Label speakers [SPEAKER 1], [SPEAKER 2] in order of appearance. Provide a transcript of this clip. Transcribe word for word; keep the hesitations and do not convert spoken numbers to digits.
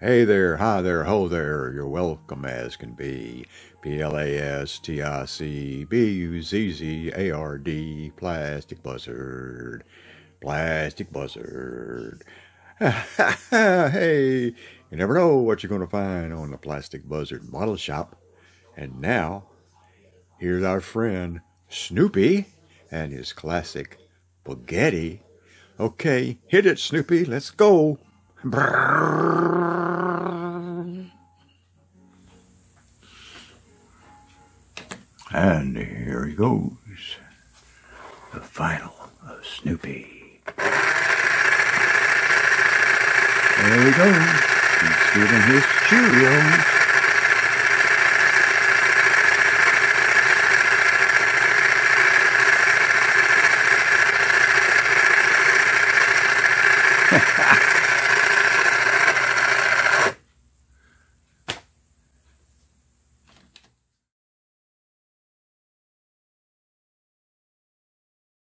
[SPEAKER 1] Hey there, hi there, ho there, you're welcome as can be. P L A S T I C B U Z Z A R D, Plastic Buzzard, Plastic Buzzard. Hey, you never know what you're going to find on the Plastic Buzzard model shop. And now, here's our friend Snoopy and his classic Bugatti. Okay, hit it, Snoopy, let's go. And here he goes, the final of Snoopy. There he goes, he's giving his Cheerios.